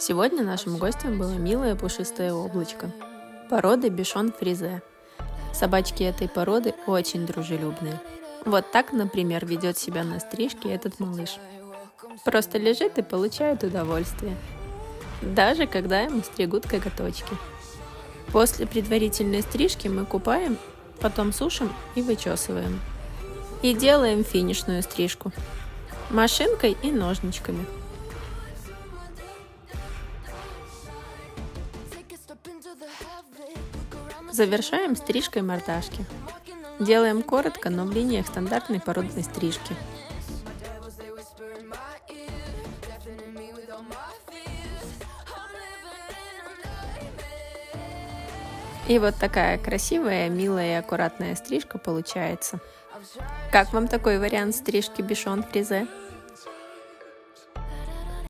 Сегодня нашим гостем было милое пушистое облачко породы бишон фризе. Собачки этой породы очень дружелюбные. Вот так, например, ведет себя на стрижке этот малыш. Просто лежит и получает удовольствие, даже когда ему стригут коготочки. После предварительной стрижки мы купаем, потом сушим и вычесываем. И делаем финишную стрижку машинкой и ножничками. Завершаем стрижкой мордашки. Делаем коротко, но в линиях стандартной породной стрижки. И вот такая красивая, милая и аккуратная стрижка получается. Как вам такой вариант стрижки бишон фризе?